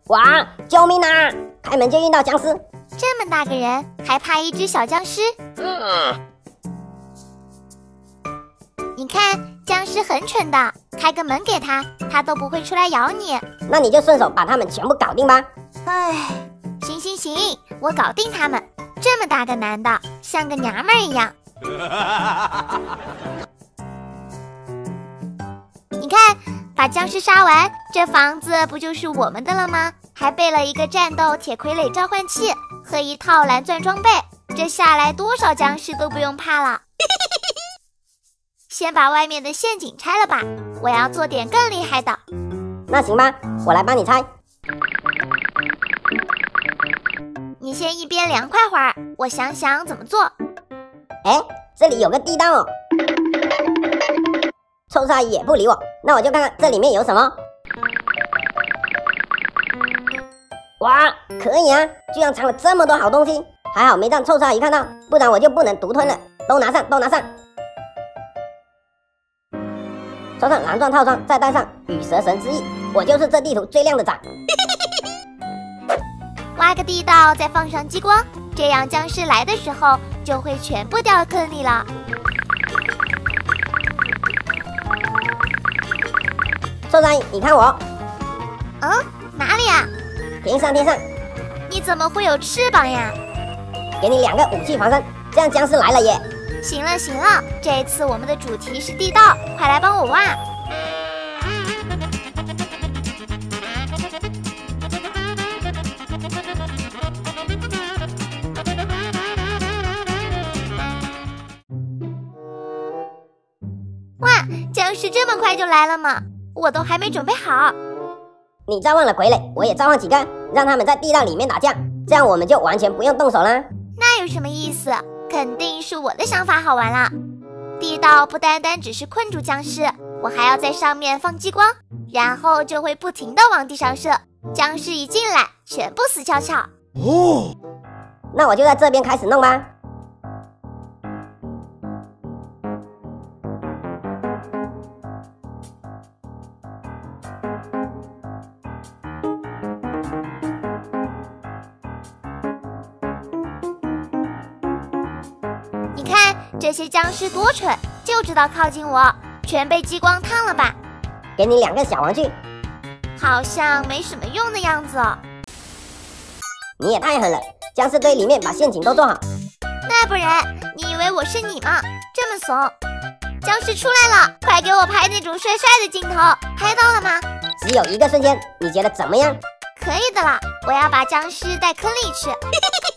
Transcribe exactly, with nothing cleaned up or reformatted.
哇！救命啊！开门就遇到僵尸， 这么大个人还怕一只小僵尸？ 嗯， 你看，僵尸很蠢的，开个门给他，他都不会出来咬你。 那你就顺手把他们全部搞定吧。 唉，行行行，我搞定他们。这么大个男的，像个娘们儿一样。你看，把僵尸杀完，这房子不就是我们的了吗？还备了一个战斗铁傀儡召唤器和一套蓝钻装备，这下来多少僵尸都不用怕了。先把外面的陷阱拆了吧，我要做点更厉害的。 那行吧，我来帮你拆。 你先一边凉快会儿，我想想怎么做。 哎，这里有个地道哦。臭鲨鱼也不理我，那我就看看这里面有什么。哇，可以啊，居然藏了这么多好东西，还好没让臭鲨鱼看到，不然我就不能独吞了。都拿上，都拿上。穿上蓝钻套装，再带上羽蛇神之翼，我就是这地图最亮的仔。 挖个地道，再放上激光，这样僵尸来的时候就会全部掉坑里了。 臭鲨鱼，你看我。 嗯，哪里啊？ 天上天上。 你怎么会有翅膀呀？ 给你两个武器防身，这样僵尸来了耶。 行了行了，这次我们的主题是地道，快来帮我挖。哇，僵尸这么快就来了吗？我都还没准备好。 你召唤了傀儡，我也召唤几个，让他们在地道里面打架，这样我们就完全不用动手啦。 那有什么意思？肯定是我的想法好玩啦！地道不单单只是困住僵尸，我还要在上面放激光，然后就会不停地往地上射，僵尸一进来全部死翘翘。 哦，那我就在这边开始弄吧。 你看这些僵尸多蠢，就知道靠近我，全被激光烫了吧？ 给你两个小玩具， 好像没什么用的样子哦。 你也太狠了，僵尸堆里面把陷阱都做好。 那不然，你以为我是你吗？这么怂！僵尸出来了，快给我拍那种帅帅的镜头，拍到了吗？ 只有一个瞬间，你觉得怎么样？ 可以的啦，我要把僵尸带坑里去。